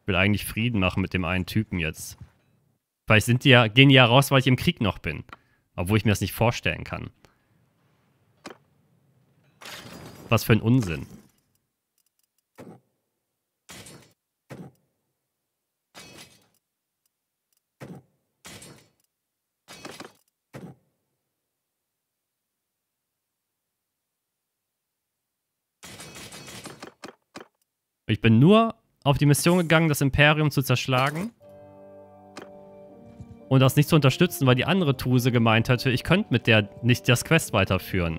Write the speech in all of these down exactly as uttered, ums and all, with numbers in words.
Ich will eigentlich Frieden machen mit dem einen Typen jetzt. Vielleicht sind die ja, gehen die ja raus, weil ich im Krieg noch bin. Obwohl ich mir das nicht vorstellen kann. Was für ein Unsinn. Ich bin nur auf die Mission gegangen, das Imperium zu zerschlagen. Und das nicht zu unterstützen, weil die andere Tuse gemeint hatte, ich könnte mit der nicht das Quest weiterführen.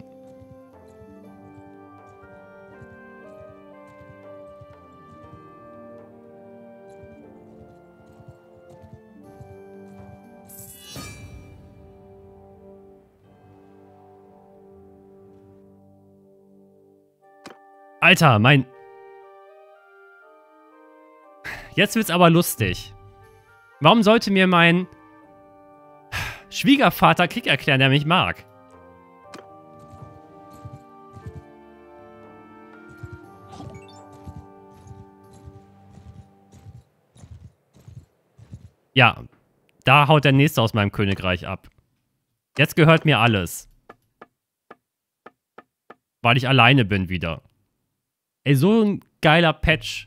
Alter, mein... Jetzt wird's aber lustig. Warum sollte mir mein Schwiegervater Krieg erklären, der mich mag? Ja, da haut der Nächste aus meinem Königreich ab. Jetzt gehört mir alles. Weil ich alleine bin wieder. Ey, so ein geiler Patch.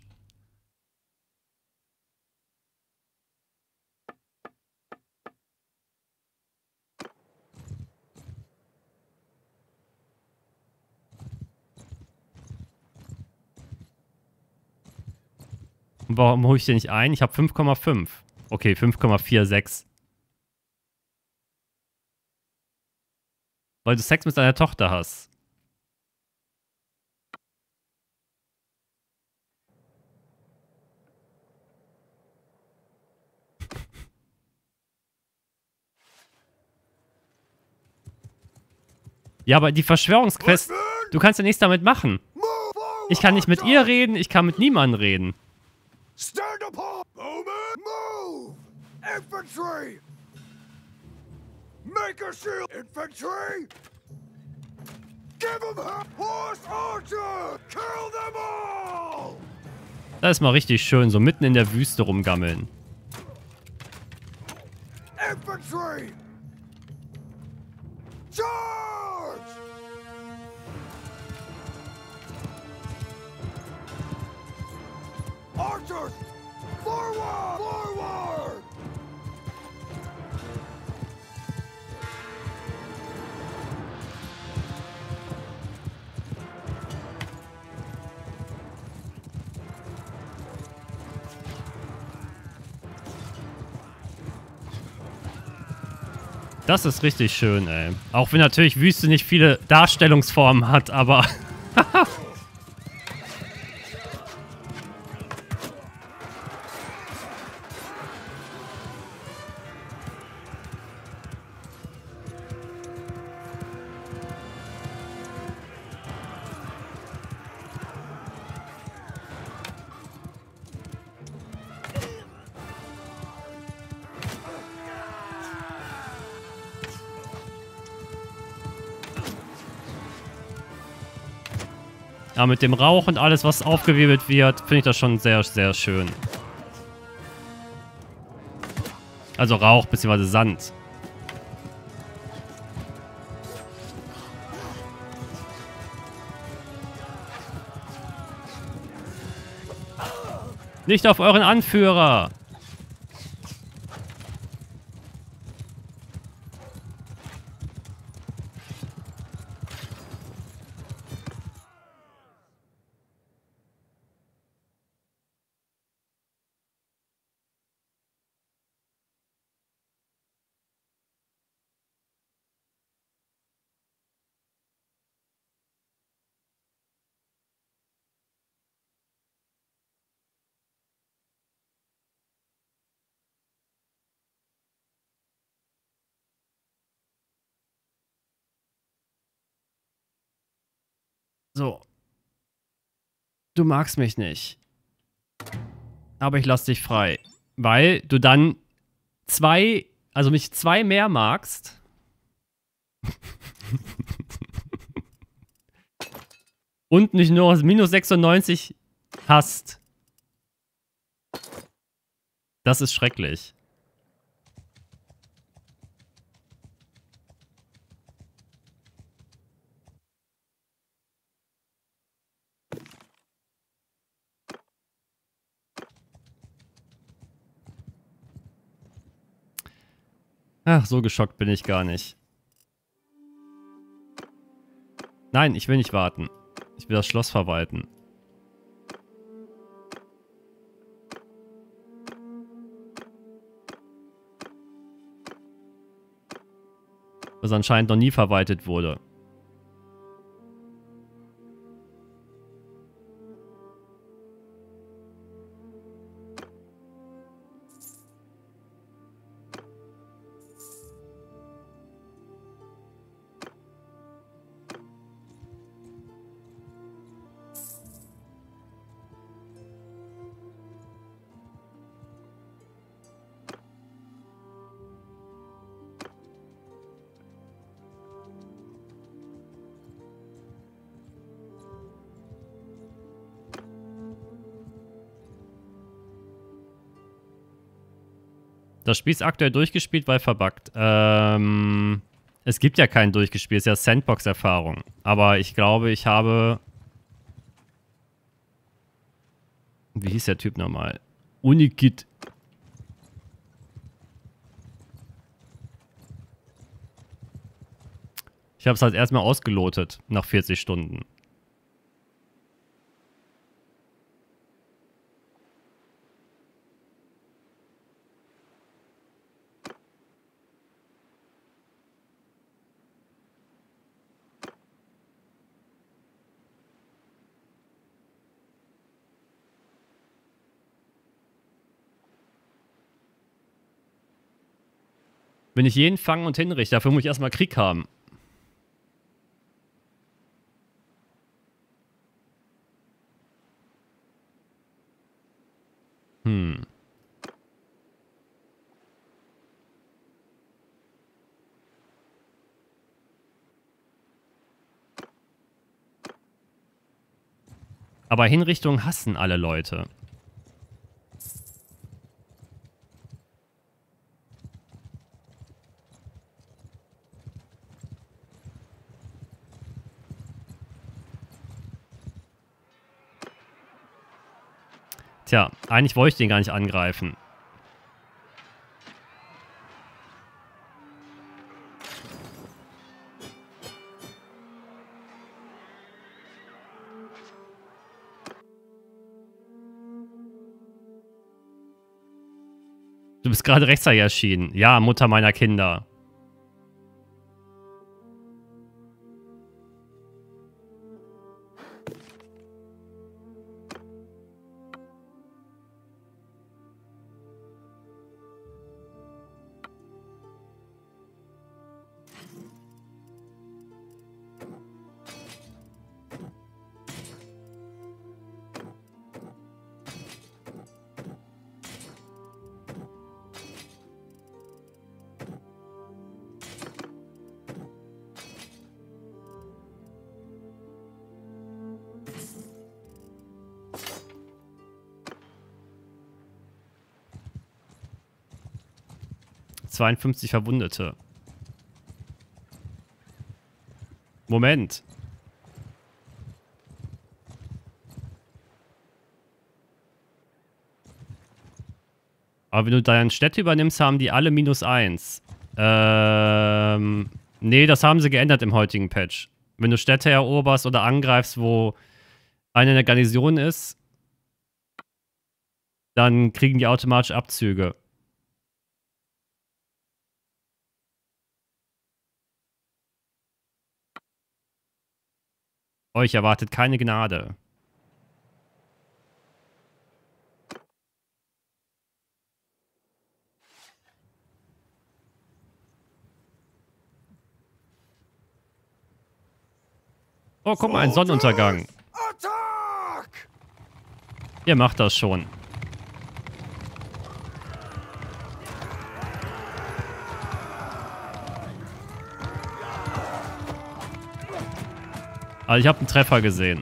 Und warum hole ich den nicht ein? Ich habe fünf Komma fünf. Okay, fünf Komma sechsundvierzig. Weil du Sex mit deiner Tochter hast. Ja, aber die Verschwörungsquest, du kannst ja nichts damit machen. Ich kann nicht mit ihr reden, ich kann mit niemandem reden. Stand upon! Moment! Move! Infantry! Make a shield! Infantry! Give them help! Horse archer! Kill them all! Das ist mal richtig schön, so mitten in der Wüste rumgammeln. Infantry! Charge! Archers! Forward! Forward! Das ist richtig schön, ey. Auch wenn natürlich Wüste nicht viele Darstellungsformen hat, aber... Ja, mit dem Rauch und alles, was aufgewirbelt wird, finde ich das schon sehr, sehr schön. Also Rauch bzw. Sand. Nicht auf euren Anführer! So. Du magst mich nicht. Aber ich lass dich frei. Weil du dann zwei, also mich zwei mehr magst. Und nicht nur minus sechsundneunzig hast. Das ist schrecklich. Ach, so geschockt bin ich gar nicht. Nein, ich will nicht warten. Ich will das Schloss verwalten. Was anscheinend noch nie verwaltet wurde. Das Spiel ist aktuell durchgespielt, weil verbuggt. Ähm, es gibt ja keinen durchgespielt, es ist ja Sandbox-Erfahrung. Aber ich glaube, ich habe... Wie hieß der Typ nochmal? Unikit. Ich habe es halt erstmal ausgelotet, nach vierzig Stunden. Wenn ich jeden fangen und hinrichte, dafür muss ich erstmal Krieg haben. Hm. Aber Hinrichtungen hassen alle Leute. Tja, eigentlich wollte ich den gar nicht angreifen. Du bist gerade rechtzeitig erschienen. Ja, Mutter meiner Kinder. zweiundfünfzig Verwundete. Moment. Aber wenn du deine Städte übernimmst, haben die alle minus eins. Ähm, nee, das haben sie geändert im heutigen Patch. Wenn du Städte eroberst oder angreifst, wo eine in der Garnison ist, dann kriegen die automatisch Abzüge. Euch erwartet keine Gnade. Oh, guck mal, ein Sonnenuntergang. Ihr macht das schon. Also ich habe einen Treffer gesehen.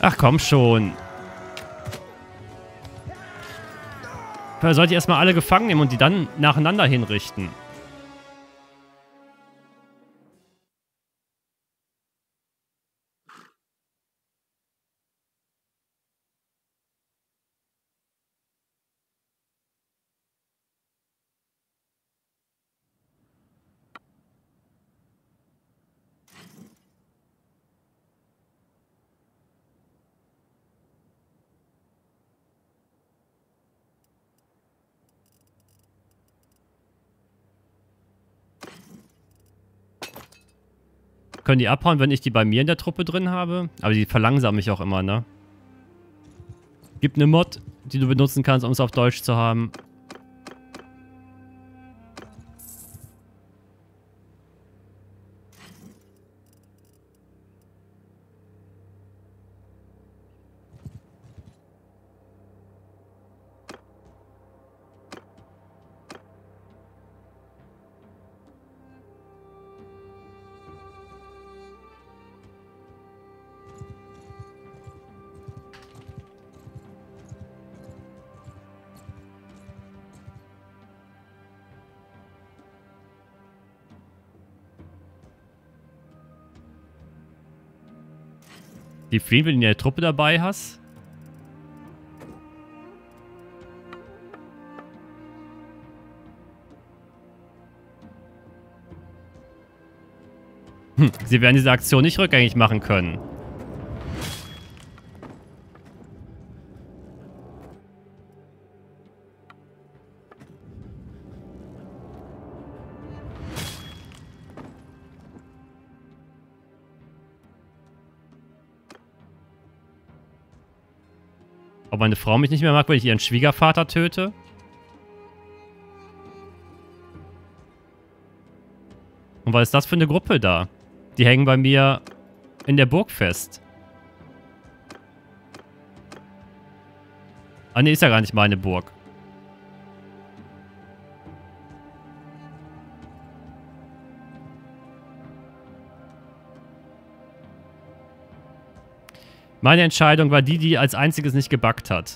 Ach komm schon. Vielleicht sollte ich erstmal alle gefangen nehmen und die dann nacheinander hinrichten. Können die abhauen, wenn ich die bei mir in der Truppe drin habe? Aber die verlangsamen mich auch immer, ne? Gibt eine Mod, die du benutzen kannst, um es auf Deutsch zu haben. Die fliehen, wenn du eine Truppe dabei hast? Hm, sie werden diese Aktion nicht rückgängig machen können. Ob meine Frau mich nicht mehr mag, wenn ich ihren Schwiegervater töte? Und was ist das für eine Gruppe da? Die hängen bei mir in der Burg fest. Ah ne, ist ja gar nicht meine Burg. Meine Entscheidung war die, die als einziges nicht gebackt hat.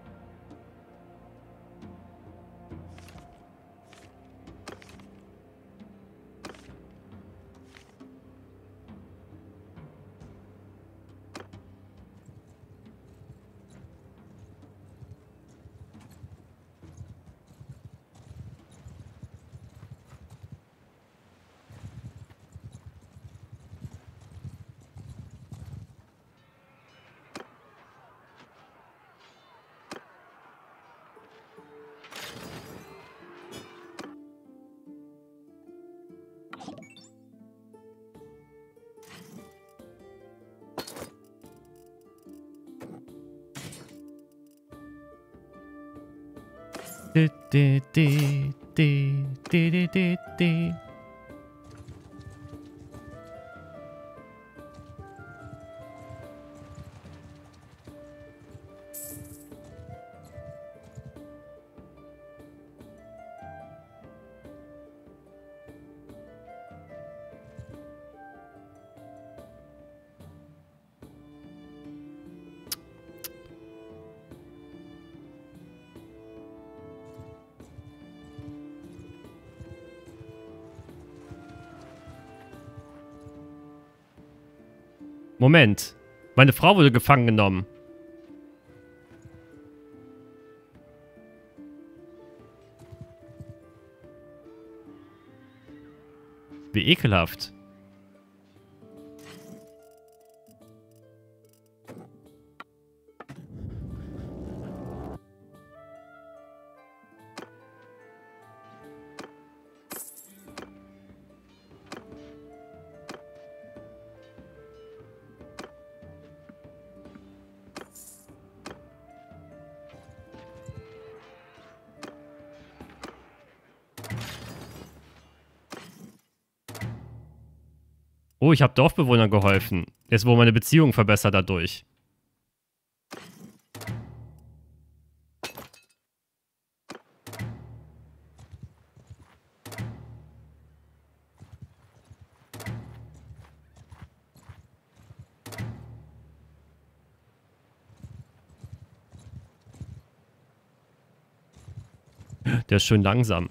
De, de, de, de, de, de, de, de. Moment. Meine Frau wurde gefangen genommen. Wie ekelhaft. Oh, ich habe Dorfbewohnern geholfen. Jetzt wurde meine Beziehung verbessert dadurch. Der ist schön langsam.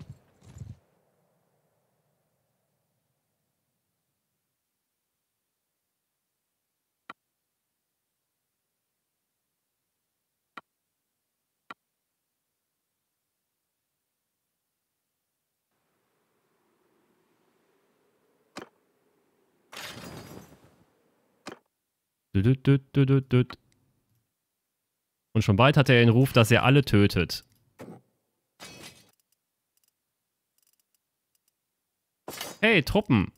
Und schon bald hat er den Ruf, dass er alle tötet. Hey, Truppen.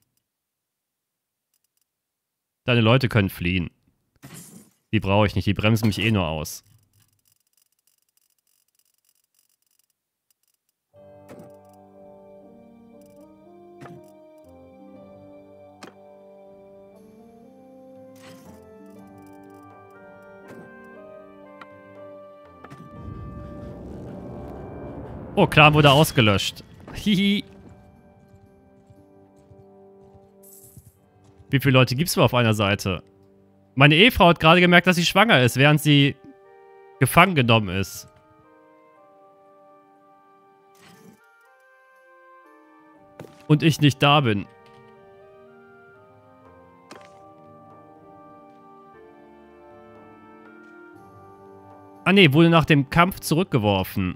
Deine Leute können fliehen. Die brauche ich nicht, die bremsen mich eh nur aus. Oh, Clan wurde ausgelöscht. Hihi. Wie viele Leute gibt's wohl auf einer Seite? Meine Ehefrau hat gerade gemerkt, dass sie schwanger ist, während sie gefangen genommen ist. Und ich nicht da bin. Ah ne, wurde nach dem Kampf zurückgeworfen.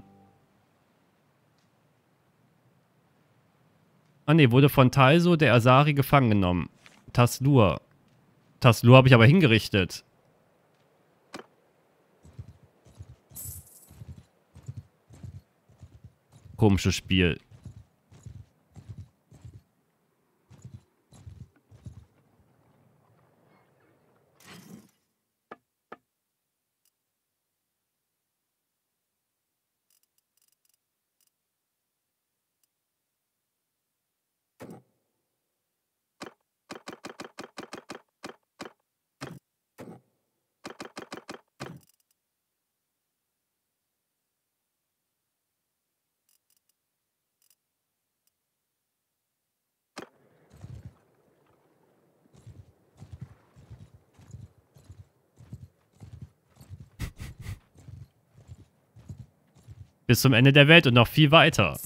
Ah ne, wurde von Talso, der Asari, gefangen genommen. Taslur. Taslur habe ich aber hingerichtet. Komisches Spiel. Bis zum Ende der Welt und noch viel weiter.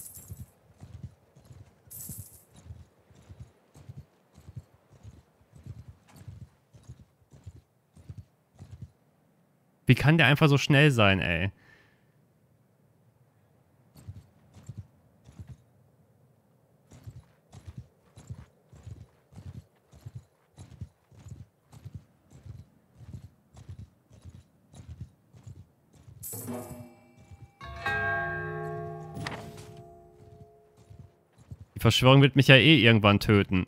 Wie kann der einfach so schnell sein, ey? Die Verschwörung wird mich ja eh irgendwann töten.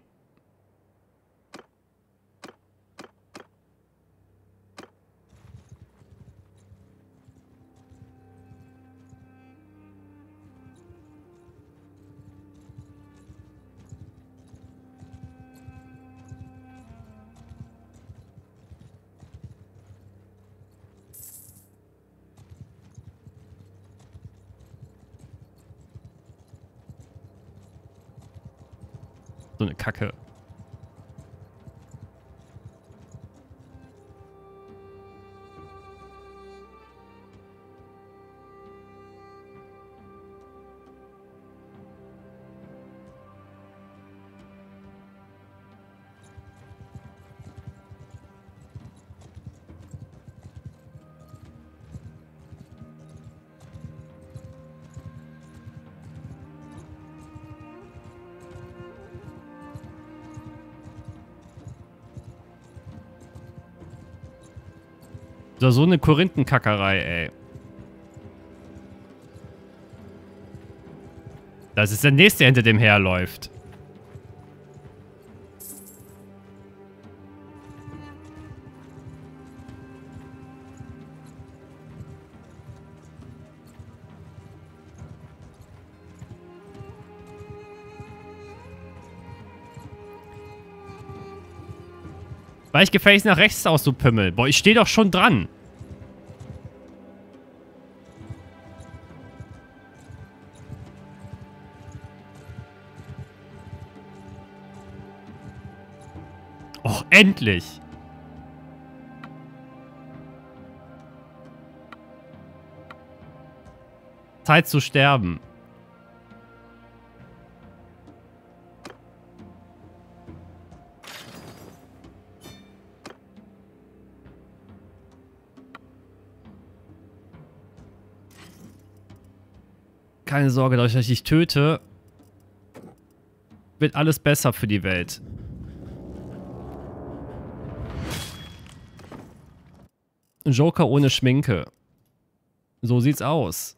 So eine Kacke. So eine Korinthenkackerei, ey. Das ist der nächste, der hinter dem herläuft. Weich gefälligst nach rechts aus, du Pimmel. Boah, ich stehe doch schon dran. Och, endlich. Zeit zu sterben. Keine Sorge, dadurch, dass ich dich töte, wird alles besser für die Welt. Joker ohne Schminke. So sieht's aus.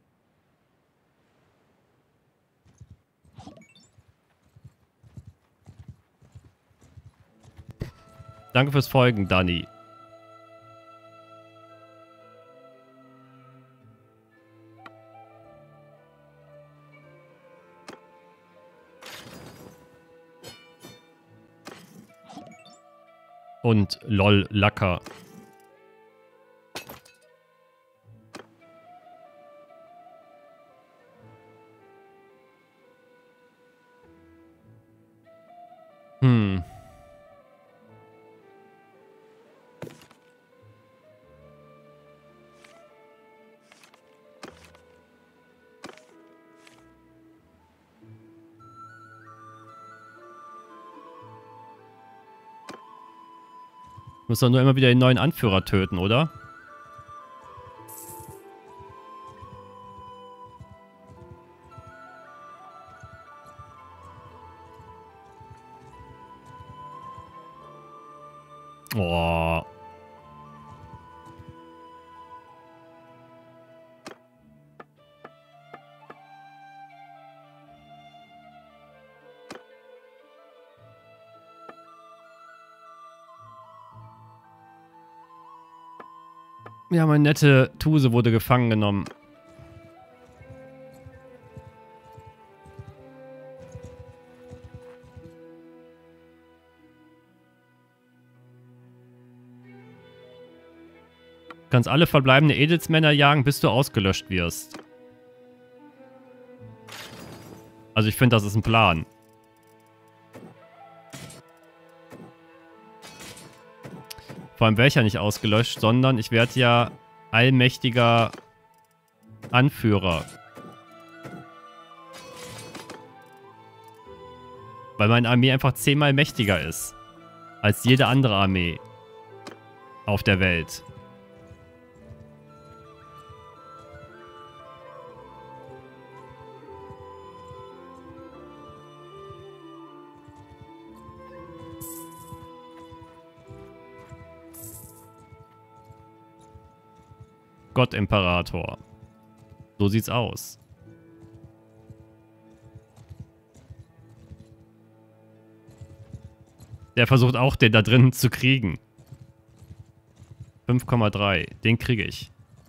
Danke fürs Folgen, Dani. Und lol, Lacker. Hm. Muss doch nur immer wieder den neuen Anführer töten, oder? Oh. Ja, meine nette Tuse wurde gefangen genommen. Du kannst alle verbleibende Edelsmänner jagen, bis du ausgelöscht wirst. Also ich finde, das ist ein Plan. Vor allem welcher nicht ausgelöscht, sondern ich werde ja allmächtiger Anführer. Weil meine Armee einfach zehnmal mächtiger ist. Als jede andere Armee. Auf der Welt. Gott-Imperator. So sieht's aus. Der versucht auch, den da drinnen zu kriegen. fünf Komma drei. Den kriege ich.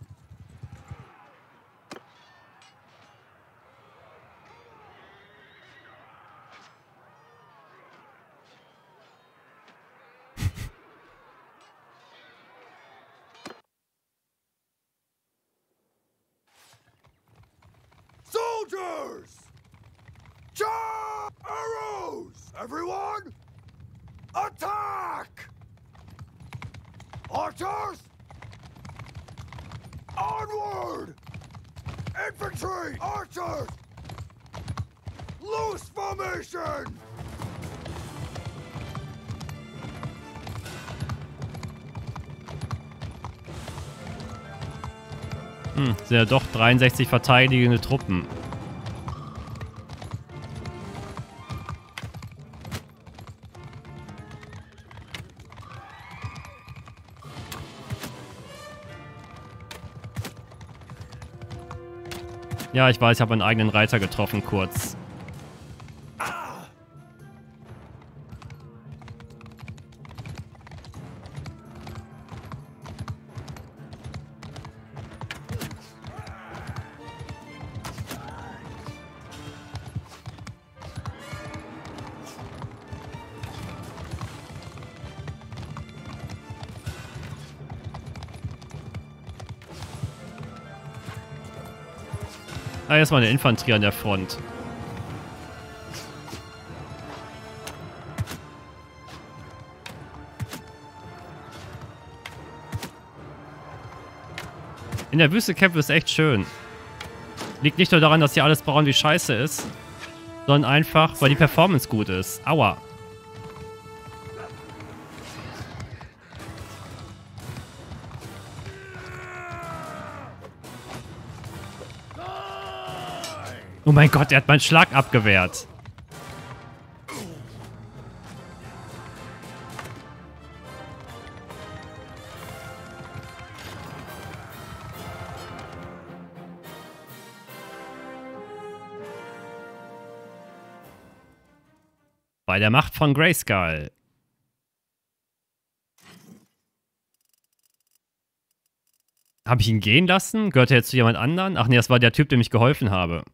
Soldiers! Charge! Arrows! Everyone! Attack! Archers! Onward! Infantry! Archers! Loose formation! Hm, sind ja doch dreiundsechzig verteidigende Truppen. Ja, ich weiß, ich habe meinen eigenen Reiter getroffen, kurz. Ah, jetzt mal eine Infanterie an der Front. In der Wüste kämpfen ist echt schön. Liegt nicht nur daran, dass hier alles braun wie Scheiße ist, sondern einfach, weil die Performance gut ist. Aua. Oh mein Gott, er hat meinen Schlag abgewehrt. Bei der Macht von Grayskull. Habe ich ihn gehen lassen? Gehört er jetzt zu jemand anderen? Ach nee, das war der Typ, dem ich geholfen habe.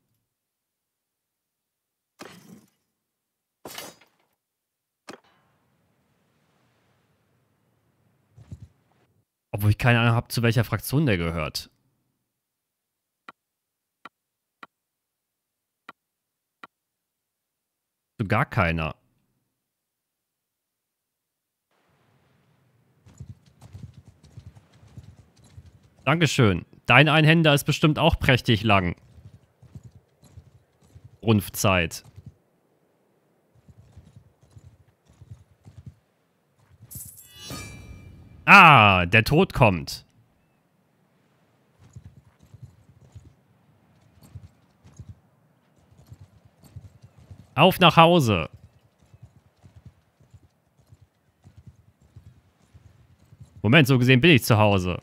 Obwohl ich keine Ahnung habe, zu welcher Fraktion der gehört. Zu gar keiner. Dankeschön. Dein Einhänder ist bestimmt auch prächtig lang. Runfzeit. Ah, der Tod kommt. Auf nach Hause. Moment, so gesehen bin ich zu Hause.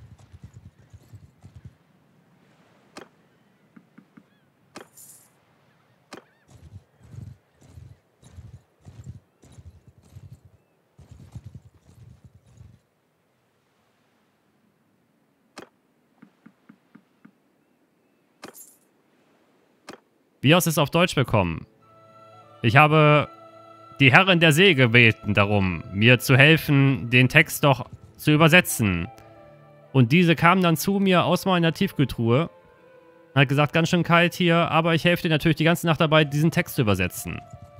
BIOS ist auf Deutsch bekommen. Ich habe die Herren der See gebeten darum, mir zu helfen, den Text doch zu übersetzen. Und diese kam dann zu mir aus meiner Tiefkühltruhe und hat gesagt, ganz schön kalt hier, aber ich helfe dir natürlich die ganze Nacht dabei, diesen Text zu übersetzen.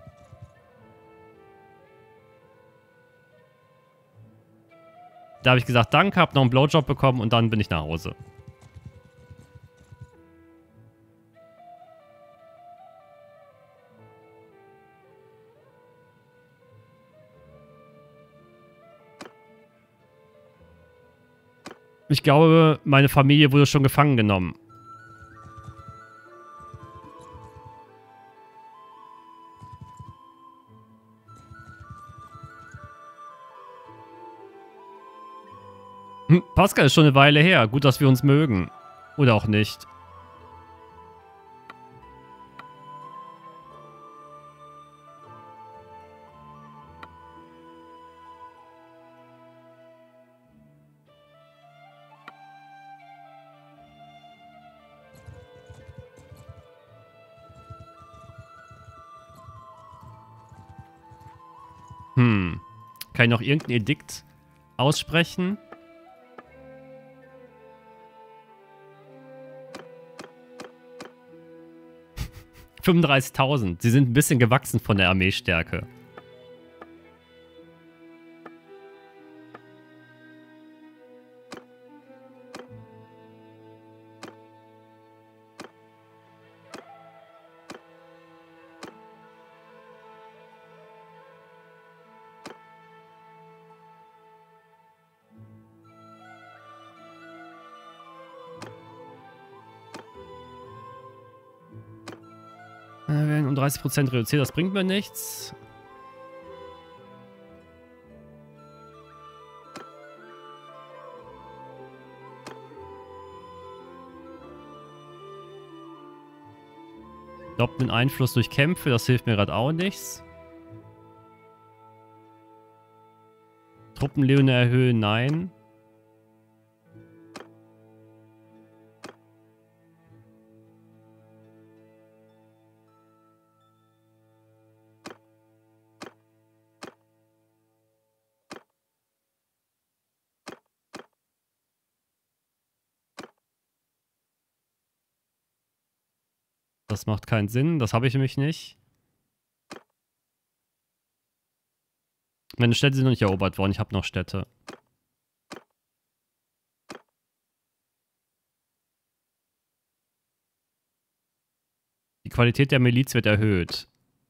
Da habe ich gesagt, danke, habe noch einen Blowjob bekommen und dann bin ich nach Hause. Ich glaube, meine Familie wurde schon gefangen genommen. Hm, Pascal ist schon eine Weile her. Gut, dass wir uns mögen. Oder auch nicht. Hm. Kann ich noch irgendein Edikt aussprechen? fünfunddreißigtausend. Sie sind ein bisschen gewachsen von der Armeestärke. Wir werden um dreißig Prozent reduziert, das bringt mir nichts. Doppelten Einfluss durch Kämpfe, das hilft mir gerade auch nichts. Truppenlöhne erhöhen, nein. Das macht keinen Sinn, das habe ich nämlich nicht. Meine Städte sind noch nicht erobert worden, ich habe noch Städte. Qualität der Miliz wird erhöht.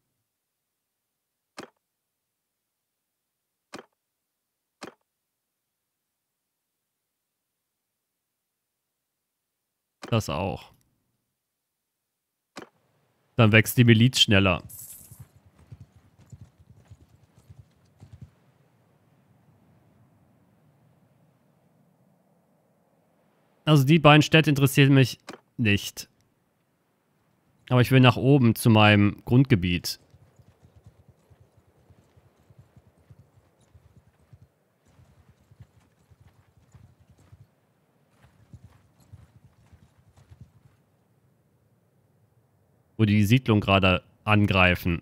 Das auch. Dann wächst die Miliz schneller. Also die beiden Städte interessieren mich nicht. Aber ich will nach oben zu meinem Grundgebiet. Wo die Siedlung gerade angreifen.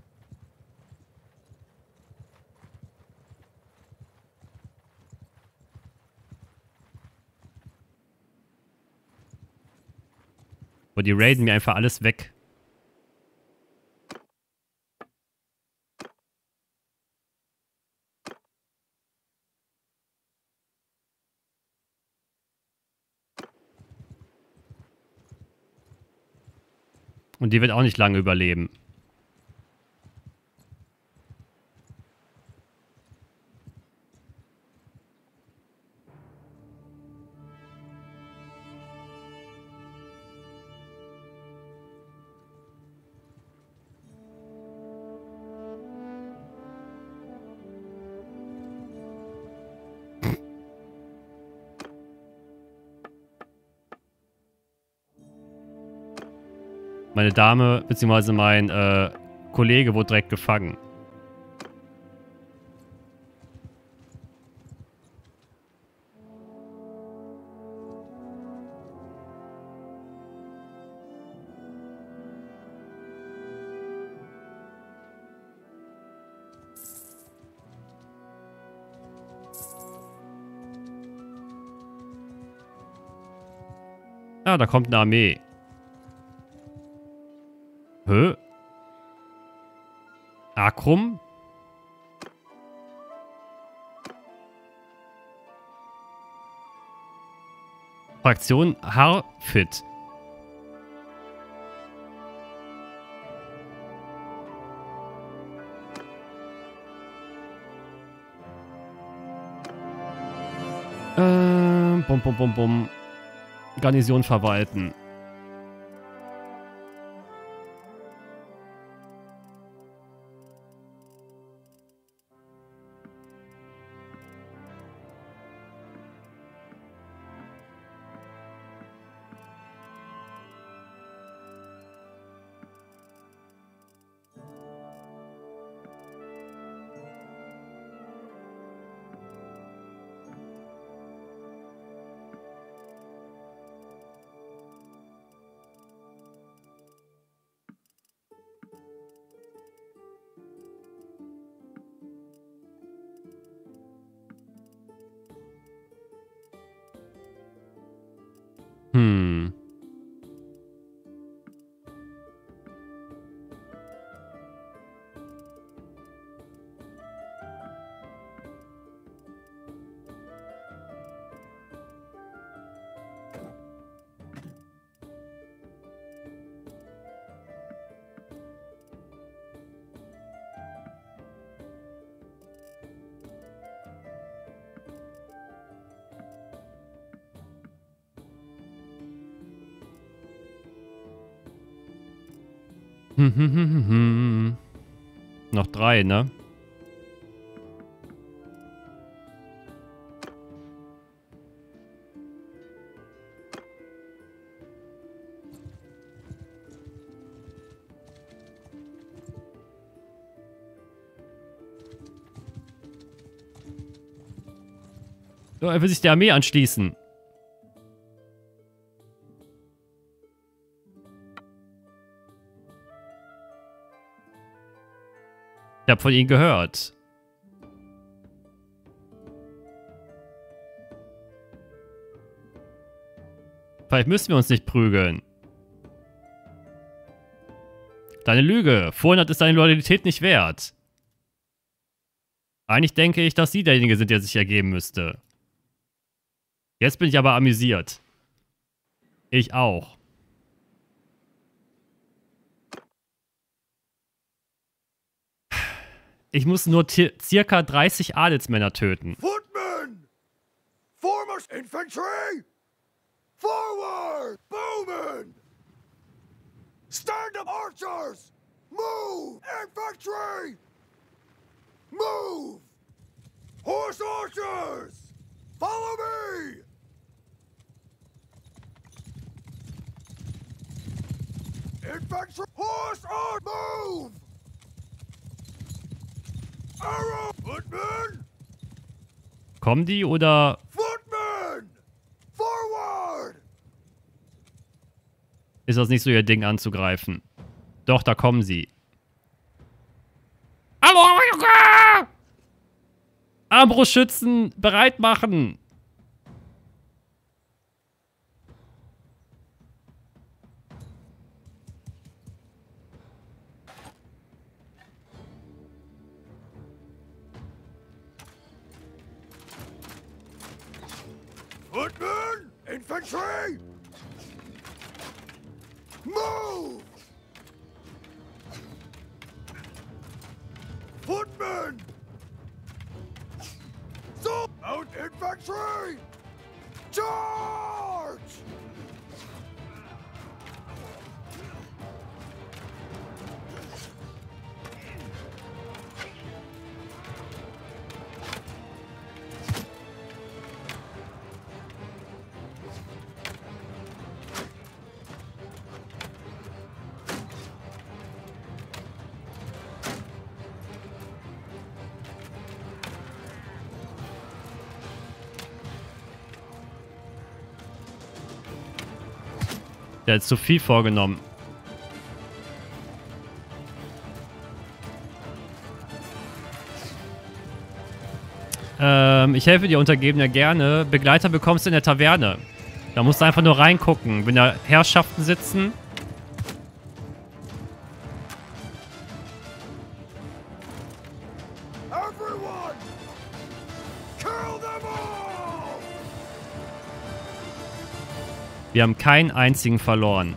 Wo die raiden mir einfach alles weg. Und die wird auch nicht lange überleben. Meine Dame, beziehungsweise mein äh, Kollege wurde direkt gefangen. Ah, da kommt eine Armee. Hä? Akrum? Fraktion Harfit. Ähm, bum, bum, bum, bum. Garnison verwalten. Hm. Hm, hm, hm, hm, hm. Noch drei, ne? So, er will sich der Armee anschließen. Ich habe von ihnen gehört. Vielleicht müssen wir uns nicht prügeln. Deine Lüge. Vorhin ist deine Loyalität nicht wert. Eigentlich denke ich, dass Sie derjenige sind, der sich ergeben müsste. Jetzt bin ich aber amüsiert. Ich auch. ich muss nur circa dreißig Adelsmänner töten. Footmen! Foremost infantry! Forward! Bowmen! Stand up, archers! Move! Infantry! Move! Horse archers! Follow me! Infantry! Horse archers! Move! Arrow! Footmen! Kommen die oder... Footmen! Forward! Ist das nicht so ihr Ding anzugreifen? Doch, da kommen sie. Hallo, Junge! Armbrustschützen bereit machen! Footmen! Infantry! Move! Footmen! So out infantry! Charge! Der hat zu viel vorgenommen. Ähm, ich helfe dir Untergebener gerne. Begleiter bekommst du in der Taverne. Da musst du einfach nur reingucken. Wenn da Herrschaften sitzen. Everyone! Kill them all! Wir haben keinen einzigen verloren.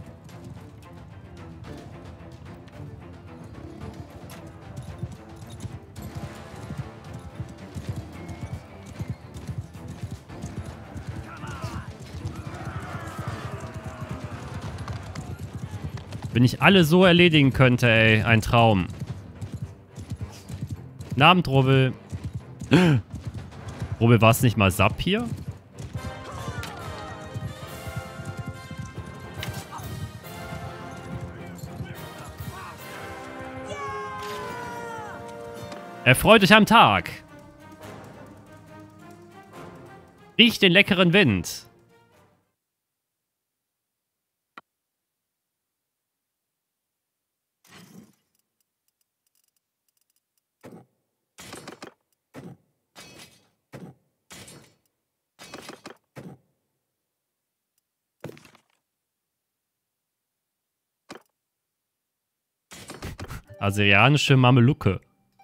Wenn ich alle so erledigen könnte, ey. Ein Traum. Guten Abend, Rubbel. Rubbel, war es nicht mal Sapp hier? Erfreut euch am Tag. Riecht den leckeren Wind. Assyrianische Mamelucke.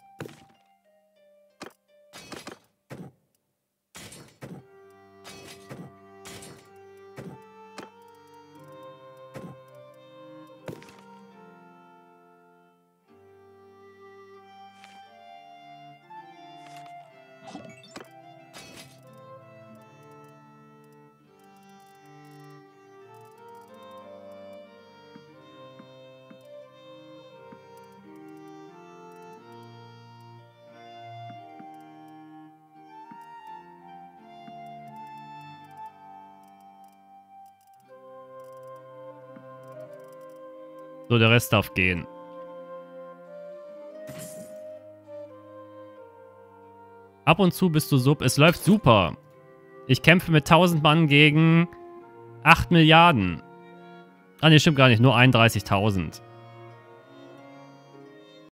So, der Rest darf gehen. Ab und zu bist du Sub. Es läuft super. Ich kämpfe mit tausend Mann gegen acht Milliarden. Ah, ne, stimmt gar nicht. Nur einunddreißigtausend.